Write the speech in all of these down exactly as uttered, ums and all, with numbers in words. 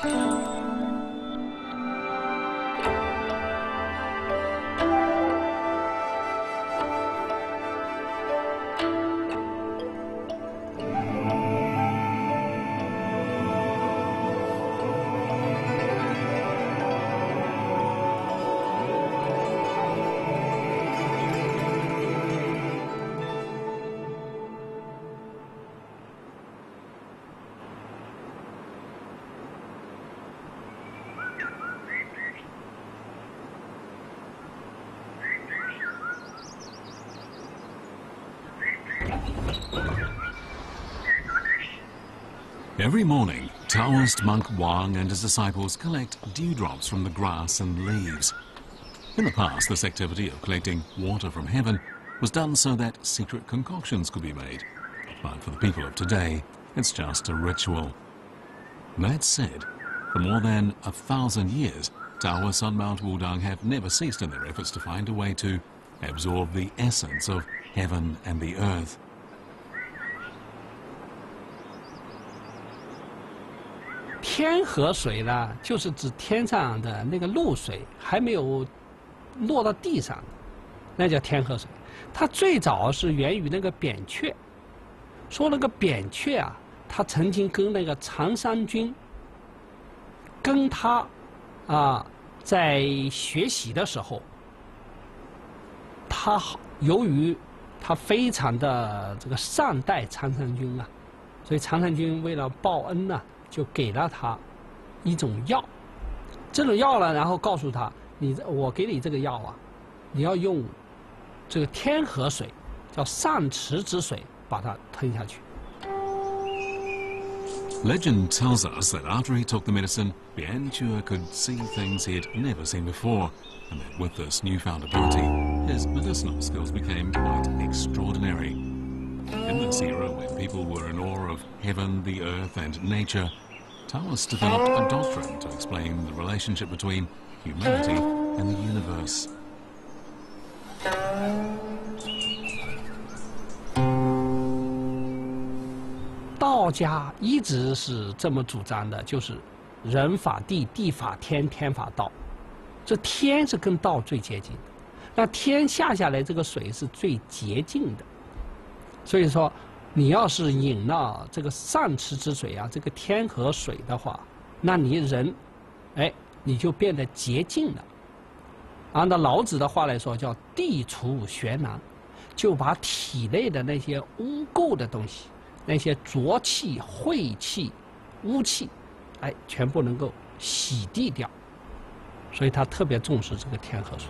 Every morning, Taoist monk Wang and his disciples collect dewdrops from the grass and leaves. In the past, this activity of collecting water from heaven was done so that secret concoctions could be made. But for the people of today, it's just a ritual. That said, for more than a thousand years, Taoists on Mount Wudang have never ceased in their efforts to find a way to absorb the essence of heaven and the earth. 天河水呢，就是指天上的那个露水还没有落到地上，那叫天河水。它最早是源于那个扁鹊，说那个扁鹊啊，他曾经跟那个常山君，跟他啊在学习的时候，他由于他非常的这个善待常山君啊，所以常山君为了报恩呢、啊。 就给了他一种药，这种药呢，然后告诉他，你我给你这个药啊，你要用这个天河水，叫上池之水，把它吞下去。 Legend tells us that after he took the medicine, Bian Chua could see things he had never seen before, and that with this newfound ability, his medicinal skills became quite extraordinary. In this era, when people were in awe of heaven, the earth, and nature, Taoists developed a doctrine to explain the relationship between humanity and the universe. 道家一直是这么主张的，就是人法地，地法天，天法道。这天是跟道最接近的，那天下下来这个水是最洁净的。 所以说，你要是饮了这个上池之水啊，这个天河水的话，那你人，哎，你就变得洁净了。按照老子的话来说，叫地除玄囊，就把体内的那些污垢的东西，那些浊气、晦气、污气，哎，全部能够洗涤掉。所以他特别重视这个天河水。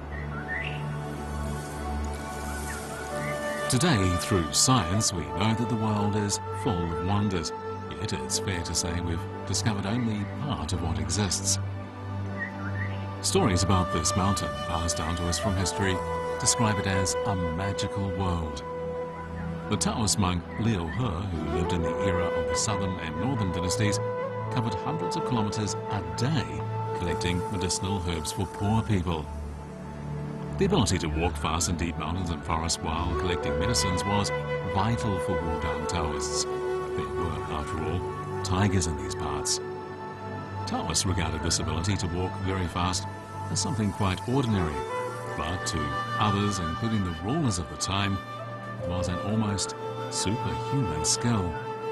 Today, through science, we know that the world is full of wonders, yet it's fair to say we've discovered only part of what exists. Stories about this mountain, passed down to us from history, describe it as a magical world. The Taoist monk Liu He, who lived in the era of the southern and northern dynasties, covered hundreds of kilometers a day collecting medicinal herbs for poor people. The ability to walk fast in deep mountains and forests while collecting medicines was vital for Wudang Taoists. There were, after all, tigers in these parts. Taoists regarded this ability to walk very fast as something quite ordinary, but to others, including the rulers of the time, it was an almost superhuman skill.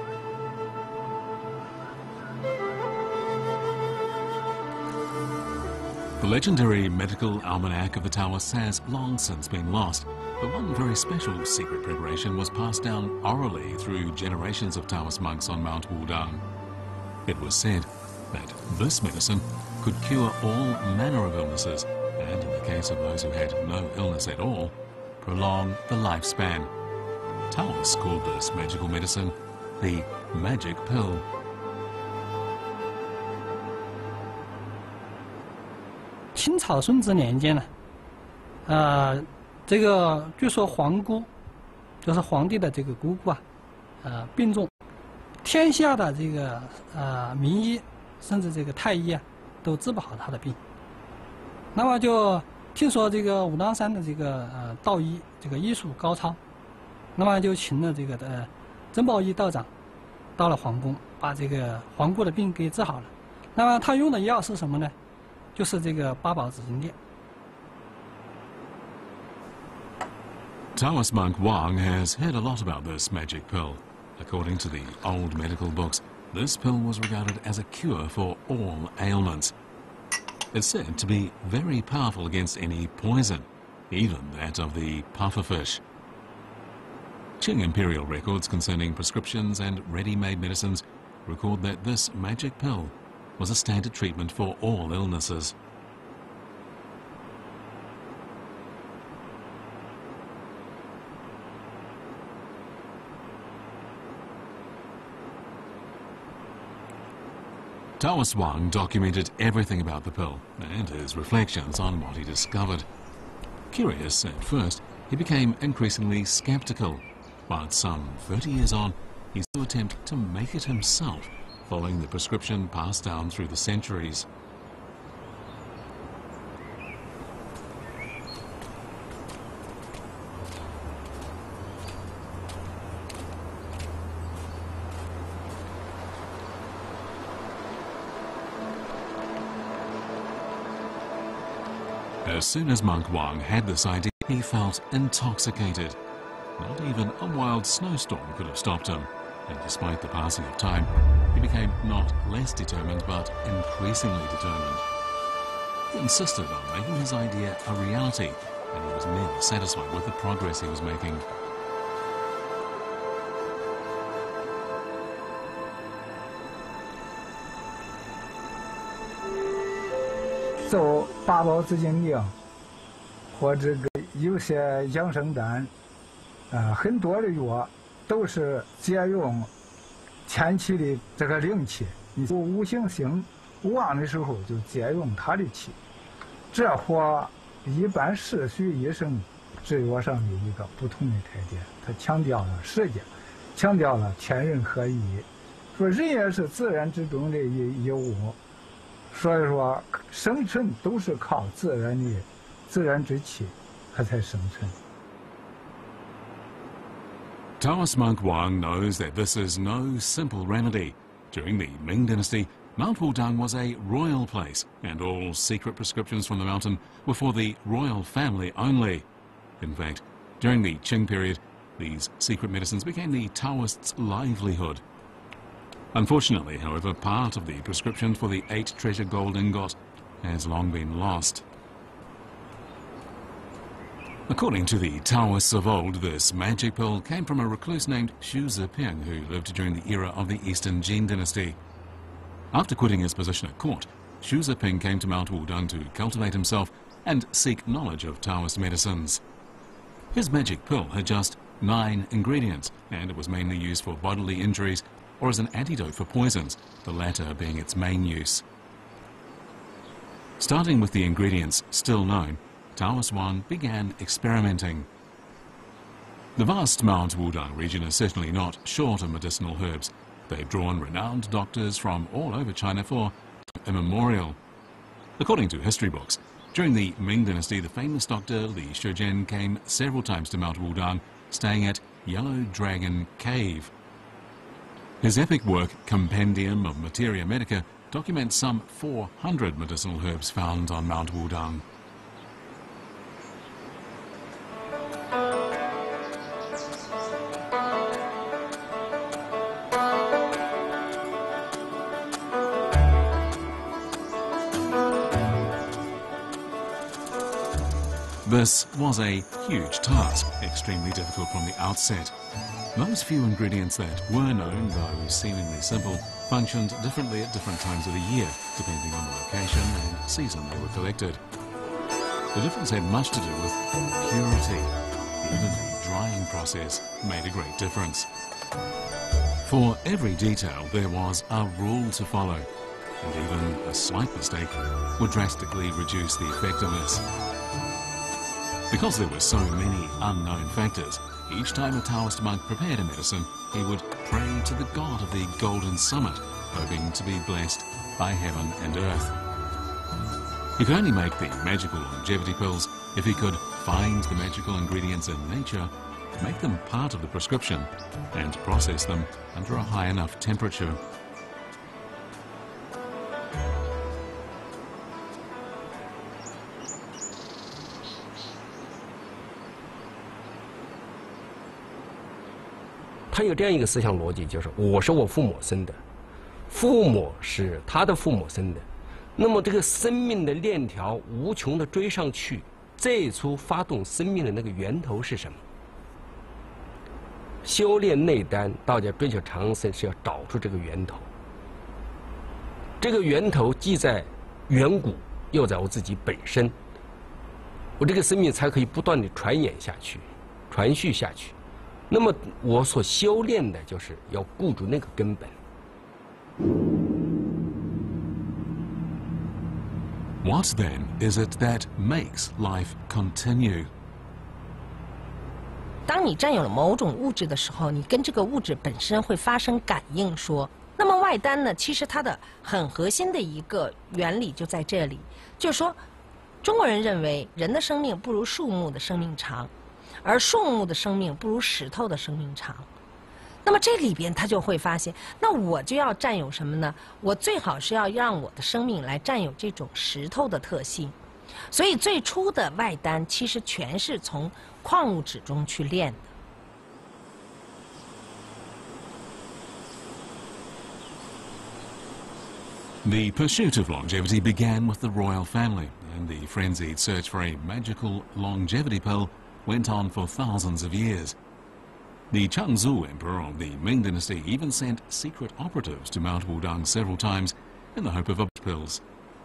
The legendary medical almanac of the Taoists has long since been lost, but one very special secret preparation was passed down orally through generations of Taoist monks on Mount Wudang. It was said that this medicine could cure all manner of illnesses, and in the case of those who had no illness at all, prolong the lifespan. Taoists called this magical medicine the magic pill. 清朝顺治年间呢，呃，这个据说皇姑，就是皇帝的这个姑姑啊，呃，病重，天下的这个呃名医，甚至这个太医啊，都治不好她的病。那么就听说这个武当山的这个呃道医这个医术高超，那么就请了这个呃曾宝义道长，到了皇宫，把这个皇姑的病给治好了。 那么他用的药是什么呢？就是这个八宝紫金锭。 Taoist monk Wang has heard a lot about this magic pill. According to the old medical books, this pill was regarded as a cure for all ailments. It's said to be very powerful against any poison, even that of the pufferfish. Qing imperial records concerning prescriptions and ready-made medicines record that this magic pill was a standard treatment for all illnesses. Taoist Wang documented everything about the pill and his reflections on what he discovered. Curious at first, he became increasingly skeptical, but some thirty years on, he still attempted to make it himself, following the prescription passed down through the centuries. As soon as monk Wang had this idea, he felt intoxicated. Not even a wild snowstorm could have stopped him, and despite the passing of time, he became not less determined, but increasingly determined. He insisted on making his idea a reality, and he was never satisfied with the progress he was making. 走八宝紫金锭，或这个有些养生丹，呃，很多的药都是借用天气的这个灵气。你五行星旺的时候，就借用它的气。这和一般世俗医生制药上的一个不同的特点，它强调了时间，强调了天人合一，说人也是自然之中的一一物。 所以说，生存都是靠自然的自然之气，它才生存。 Taoist monk Wang knows that this is no simple remedy. During the Ming Dynasty, Mount Wudang was a royal place, and all secret prescriptions from the mountain were for the royal family only. In fact, during the Qing period, these secret medicines became the Taoists' livelihood. Unfortunately, however, part of the prescription for the eight treasure gold ingot has long been lost. According to the Taoists of old, this magic pill came from a recluse named Xu Zeping, who lived during the era of the Eastern Jin dynasty. After quitting his position at court, Xu Zeping came to Mount Wudang to cultivate himself and seek knowledge of Taoist medicines. His magic pill had just nine ingredients, and it was mainly used for bodily injuries or as an antidote for poisons, the latter being its main use. Starting with the ingredients still known, Taoist Wang began experimenting. The vast Mount Wudang region is certainly not short of medicinal herbs. They've drawn renowned doctors from all over China for immemorial. According to history books, during the Ming Dynasty, the famous doctor Li Shizhen came several times to Mount Wudang, staying at Yellow Dragon Cave. His epic work, Compendium of Materia Medica, documents some four hundred medicinal herbs found on Mount Wudang. This was a huge task, extremely difficult from the outset. Those few ingredients that were known, though seemingly simple, functioned differently at different times of the year, depending on the location and season they were collected. The difference had much to do with purity. Even the drying process made a great difference. For every detail, there was a rule to follow, and even a slight mistake would drastically reduce the effectiveness. Because there were so many unknown factors, each time a Taoist monk prepared a medicine, he would pray to the god of the Golden Summit, hoping to be blessed by heaven and earth. He could only make the magical longevity pills if he could find the magical ingredients in nature, make them part of the prescription, and process them under a high enough temperature. 他有这样一个思想逻辑，就是我是我父母生的，父母是他的父母生的，那么这个生命的链条无穷的追上去，最初发动生命的那个源头是什么？修炼内丹，道家追求长生是要找出这个源头。这个源头既在远古，又在我自己本身，我这个生命才可以不断的传演下去，传续下去。那么我所修炼的就是要顾住那个根本。 What then is it that makes life continue? 当你占有了某种物质的时候，你跟这个物质本身会发生感应说。那么外丹呢，其实它的很核心的一个原理就在这里，就是说，中国人认为人的生命不如树木的生命长，而树木的生命不如石头的生命长。那么这里边他就会发现，那我就要占有什么呢？我最好是要让我的生命来占有这种石头的特性。所以最初的外丹其实全是从矿物质中去炼的。 The pursuit of longevity began with the royal family, and the frenzied search for a magical longevity pill went on for thousands of years. The Changzhou Emperor of the Ming Dynasty even sent secret operatives to Mount Wudang several times in the hope of pills.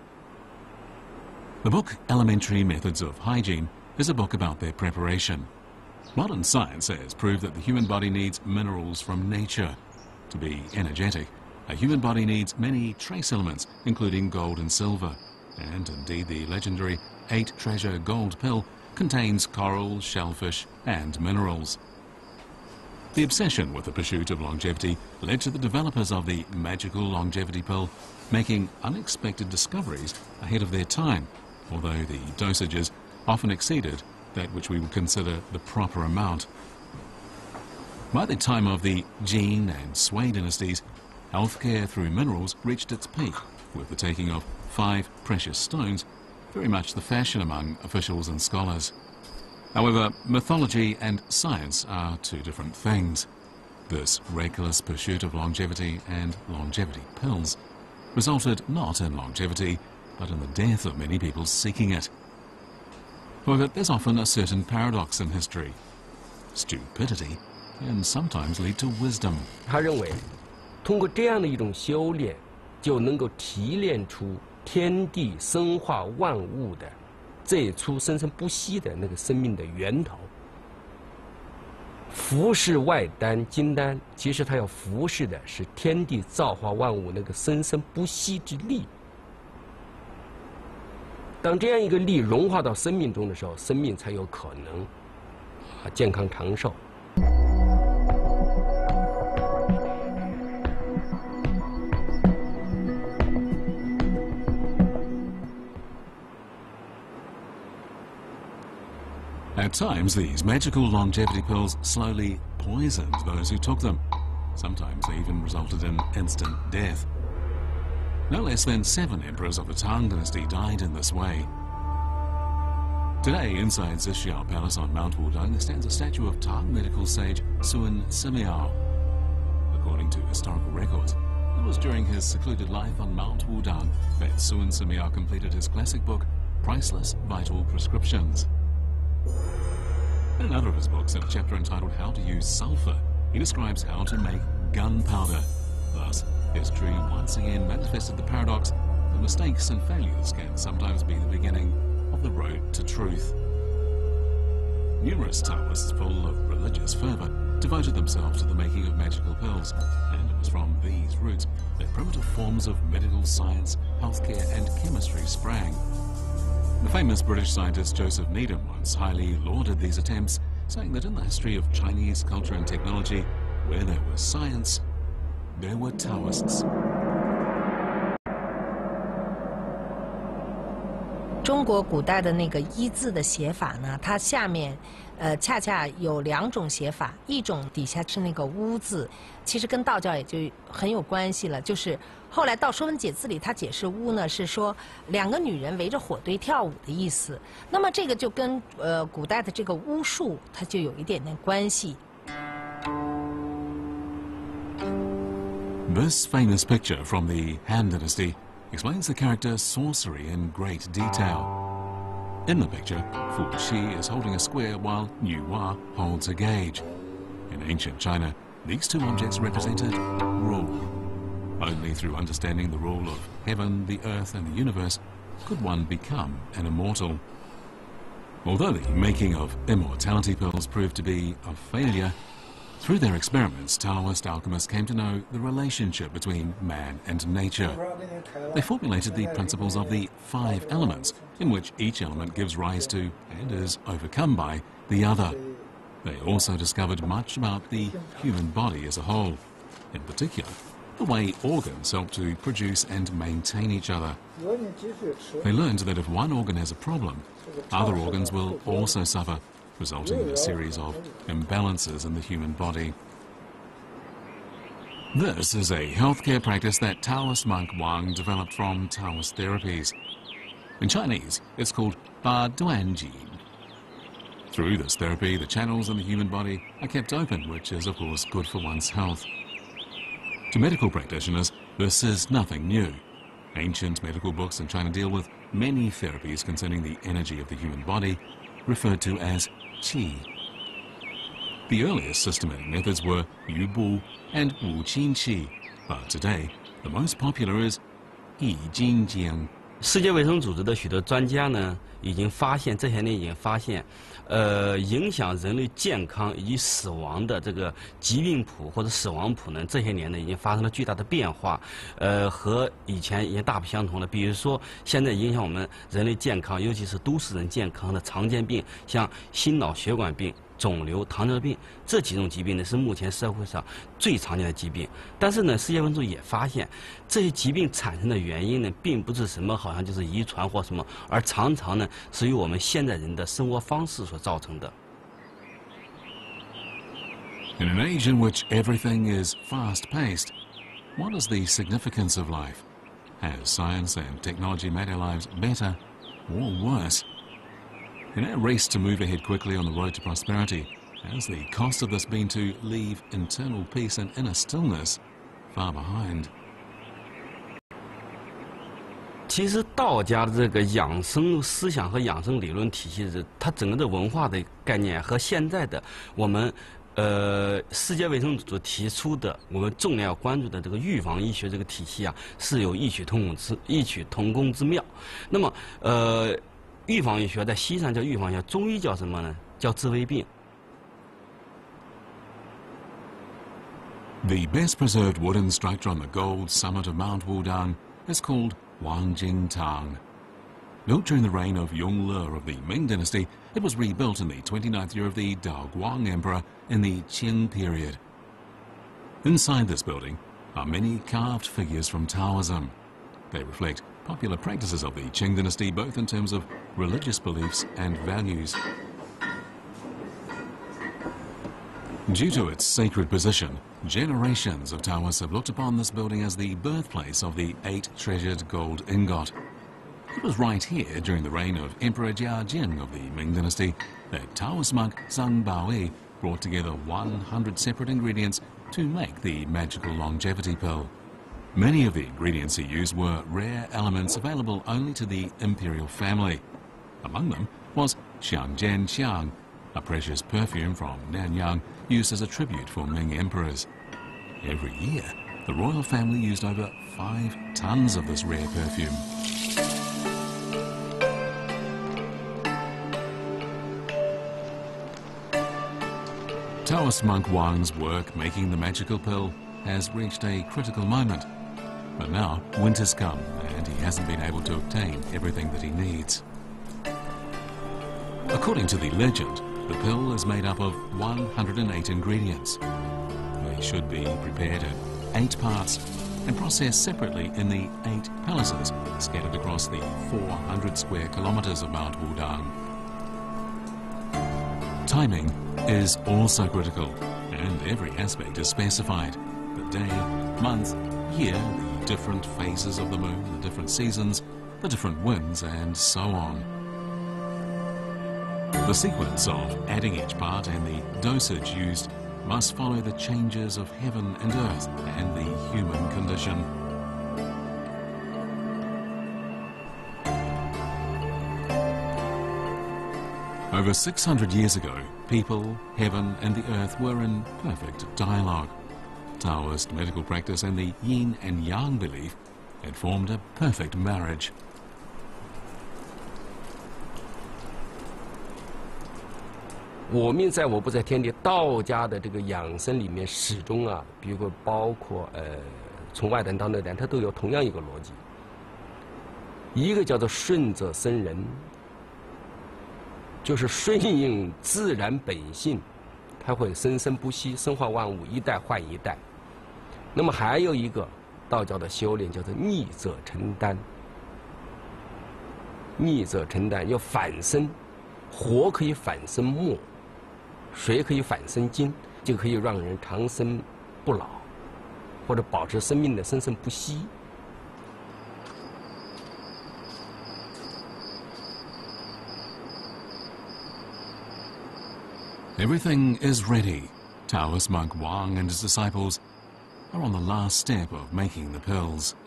The book Elementary Methods of Hygiene is a book about their preparation. Modern science has proved that the human body needs minerals from nature. To be energetic, a human body needs many trace elements, including gold and silver. And indeed, the legendary eight treasure gold pill contains coral, shellfish, and minerals. The obsession with the pursuit of longevity led to the developers of the magical longevity pill making unexpected discoveries ahead of their time, although the dosages often exceeded that which we would consider the proper amount. By the time of the Jin and Sui dynasties, healthcare through minerals reached its peak, with the taking of five precious stones, very much the fashion among officials and scholars. However, mythology and science are two different things. This reckless pursuit of longevity and longevity pills resulted not in longevity, but in the death of many people seeking it. However, there's often a certain paradox in history. Stupidity can sometimes lead to wisdom. 他认为，通过这样的一种修炼，就能够提炼出天地生化万物的最初生生不息的那个生命的源头。服侍外丹、金丹，其实它要服侍的是天地造化万物那个生生不息之力。当这样一个力融化到生命中的时候，生命才有可能啊健康长寿。 At times, these magical longevity pills slowly poisoned those who took them. Sometimes they even resulted in instant death. No less than seven emperors of the Tang dynasty died in this way. Today, inside Zixiao Palace on Mount Wudang, there stands a statue of Tang medical sage Sun Simiao. According to historical records, it was during his secluded life on Mount Wudang that Sun Simiao completed his classic book, Priceless Vital Prescriptions. In another of his books, in a chapter entitled How to Use Sulfur, he describes how to make gunpowder. Thus, history once again manifested the paradox that mistakes and failures can sometimes be the beginning of the road to truth. Numerous Taoists full of religious fervor devoted themselves to the making of magical pills, and it was from these roots that primitive forms of medical science, healthcare and chemistry sprang. The famous British scientist Joseph Needham once highly lauded these attempts, saying that in the history of Chinese culture and technology, where there was science, there were Taoists. 中国古代的那个一字的写法呢，它下面，呃，恰恰有两种写法，一种底下是那个巫字，其实跟道教也就很有关系了。就是后来到《说文解字》里，它解释巫呢是说两个女人围着火堆跳舞的意思。那么这个就跟呃古代的这个巫术，它就有一点点关系。 This famous picture from the Han Dynasty explains the character sorcery in great detail. In the picture, Fu Qi is holding a square while Yu Hua holds a gauge. In ancient China, these two objects represented rule. Only through understanding the rule of heaven, the earth, and the universe could one become an immortal. Although the making of immortality pills proved to be a failure, through their experiments, Taoist alchemists came to know the relationship between man and nature. They formulated the principles of the five elements, in which each element gives rise to and is overcome by the other. They also discovered much about the human body as a whole. In particular, the way organs help to produce and maintain each other. They learned that if one organ has a problem, other organs will also suffer, resulting in a series of imbalances in the human body. This is a healthcare practice that Taoist monk Wang developed from Taoist therapies. In Chinese, it's called Ba Duan Ji. Through this therapy, the channels in the human body are kept open, which is, of course, good for one's health. To medical practitioners, this is nothing new. Ancient medical books in China deal with many therapies concerning the energy of the human body, referred to as qi. The earliest systematic methods were Yu Bu and Wu Qin Qi, but today the most popular is Yi Jing Jiang. 世界卫生组织的许多专家呢，已经发现这些年已经发现，呃，影响人类健康以及死亡的这个疾病谱或者死亡谱呢，这些年呢已经发生了巨大的变化，呃，和以前已经大不相同了。比如说，现在影响我们人类健康，尤其是都市人健康的常见病，像心脑血管病、肿瘤、糖尿病这几种疾病呢，是目前社会上最常见的疾病。但是呢，世界卫生组织也发现，这些疾病产生的原因呢，并不是什么好像就是遗传或什么，而常常呢是由我们现代人的生活方式所造成的。 In an age in which everything is fast-paced, what is the significance of life? Has science and technology made our lives better or worse? In our race to move ahead quickly on the road to prosperity, has the cost of this been to leave internal peace and inner stillness far behind? 其实道家的这个养生思想和养生理论体系，它整个的文化的概念和现在的我们。 呃，世界卫生组织提出的我们重要关注的这个预防医学这个体系啊，是有异曲同工之异曲同工之妙。那么，呃，预防医学在西医上叫预防医学，中医叫什么呢？叫治未病。 The best preserved wooden structure on the gold summit of Mount Wudang is called Wangjing Tang. Built during the reign of Yongle of the Ming Dynasty, it was rebuilt in the twenty-ninth year of the Daoguang Emperor in the Qing period. Inside this building are many carved figures from Taoism. They reflect popular practices of the Qing Dynasty, both in terms of religious beliefs and values. Due to its sacred position, generations of Taoists have looked upon this building as the birthplace of the eight-treasured gold ingot. It was right here, during the reign of Emperor Jia Jin of the Ming Dynasty, that Taoist monk Zhang Baoyi brought together one hundred separate ingredients to make the magical longevity pill. Many of the ingredients he used were rare elements available only to the imperial family. Among them was Xiangjian Xiang, a precious perfume from Nanyang used as a tribute for Ming emperors. Every year, the royal family used over five tons of this rare perfume. Taoist monk Wang's work making the magical pill has reached a critical moment. But now winter's come and he hasn't been able to obtain everything that he needs. According to the legend, the pill is made up of one hundred eight ingredients. They should be prepared in eight parts and processed separately in the eight palaces scattered across the four hundred square kilometers of Mount Wudang. Timing is also critical, and every aspect is specified. The day, month, year, the different phases of the moon, the different seasons, the different winds, and so on. The sequence of adding each part and the dosage used must follow the changes of heaven and earth and the human condition. Over six hundred years ago, people, heaven and the earth were in perfect dialogue. Taoist medical practice and the yin and yang belief had formed a perfect marriage. 我命在我不在天地，道家的这个养生里面始终啊，比如说包括呃，从外谈到内谈，它都有同样一个逻辑。一个叫做顺则生人，就是顺应自然本性，它会生生不息，生化万物，一代换一代。那么还有一个道教的修炼叫做逆则承担，逆则承担要反生，火可以反生木。 水可以反生金，就可以让人长生不老，或者保持生命的生生不息。 Everything is ready. Taoist monk Wang and his disciples are on the last step of making the pills.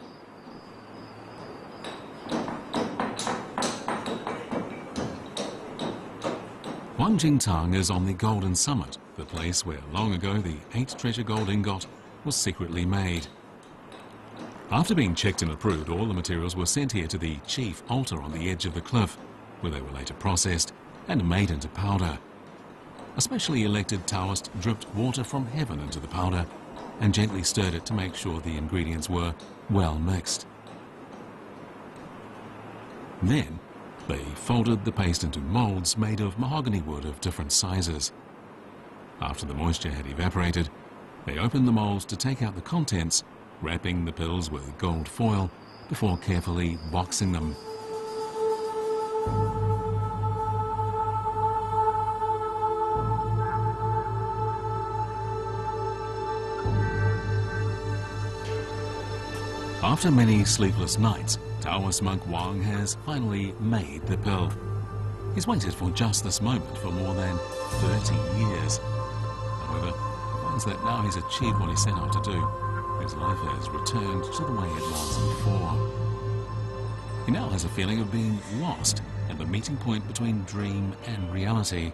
Wang Jingtang is on the Golden Summit, the place where long ago the eight treasure gold ingot was secretly made. After being checked and approved, all the materials were sent here to the chief altar on the edge of the cliff, where they were later processed and made into powder. A specially elected Taoist dripped water from heaven into the powder and gently stirred it to make sure the ingredients were well mixed. Then, they folded the paste into molds made of mahogany wood of different sizes. After the moisture had evaporated, they opened the molds to take out the contents, wrapping the pills with gold foil before carefully boxing them. After many sleepless nights, Taoist monk Wang has finally made the pill. He's waited for just this moment for more than thirty years. However, he finds that now he's achieved what he set out to do. His life has returned to the way it was before. He now has a feeling of being lost at the meeting point between dream and reality.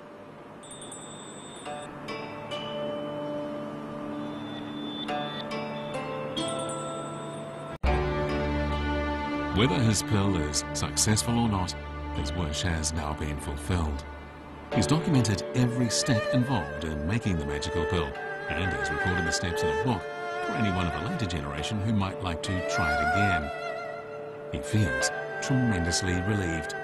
Whether his pill is successful or not, his wish has now been fulfilled. He's documented every step involved in making the magical pill and has recorded the steps in a book for anyone of a later generation who might like to try it again. He feels tremendously relieved.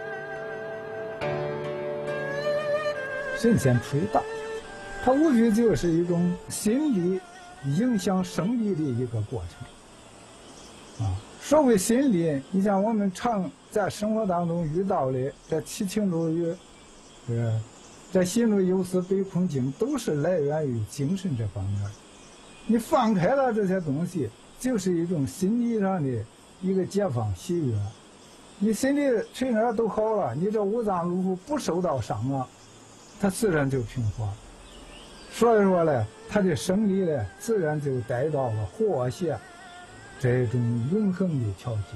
神仙出于道，它无非就是一种心理影响生理的一个过程。啊。 所谓心理，你像我们常在生活当中遇到的，这七情六欲，呃，这喜怒忧思悲恐惊，都是来源于精神这方面。你放开了这些东西，就是一种心理上的一个解放喜悦。你心里谁哪都好了，你这五脏六腑不受到伤了，它自然就平和。所以说呢，它的生理呢，自然就得到了和谐。 这种永恒的调节。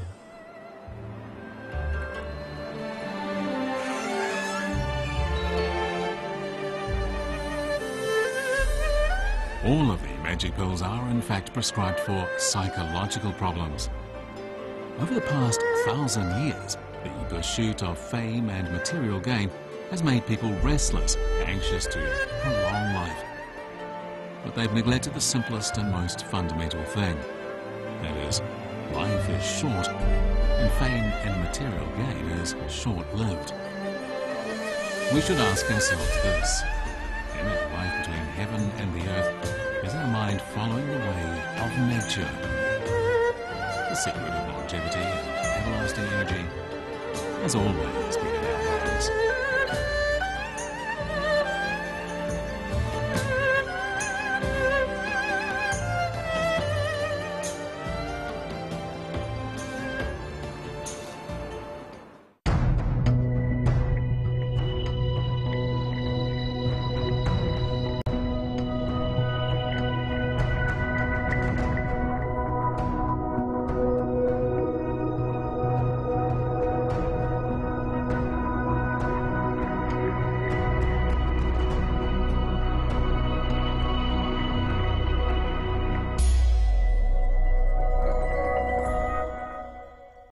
All of the magic pills are in fact prescribed for psychological problems. Over the past thousand years, the pursuit of fame and material gain has made people restless, anxious to prolong life. But they've neglected the simplest and most fundamental thing. That is, life is short, and fame and material gain is short-lived. We should ask ourselves this: in our life between heaven and the earth, is our mind following the way of nature? The secret of longevity and everlasting energy has always been in our minds.